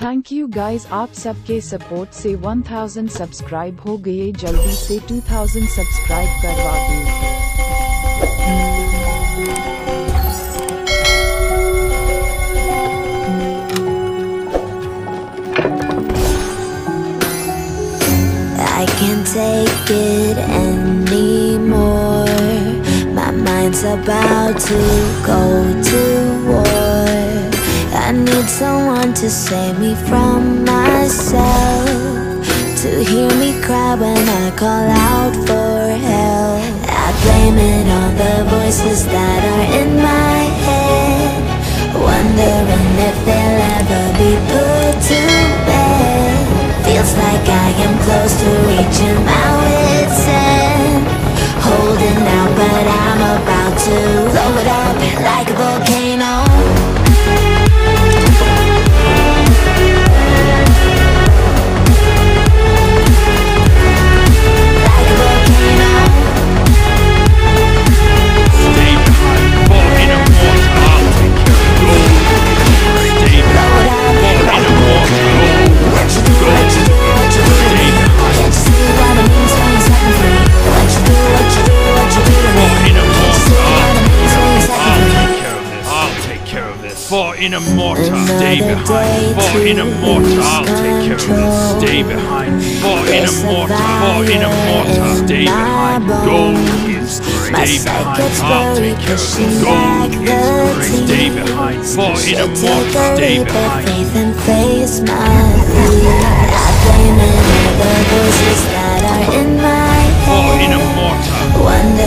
Thank you guys, आप सबके support से 1000 सब्सक्राइब हो गए। जल्दी से 2000 सब्सक्राइब करवा दो। I can't take it anymore. My mind's about to go to war. I need someone to save me from myself, to hear me cry when I call out for help. I blame it on the voices that are in my head, wondering if they'll ever be put to bed. Feels like I am close to reaching my wit's end, holding out but I'm about to blow it up like a volcano. For in a mortar, stay behind. For in a mortar, I'll take care of this. Stay behind. For in a mortar, stay behind. Gold is great. Stay behind. I'll take care of this. Gold is great. Stay behind. For in a mortar, stay behind. Faith and face my fear. I blame it on the voices that are in my head. For in a mortar.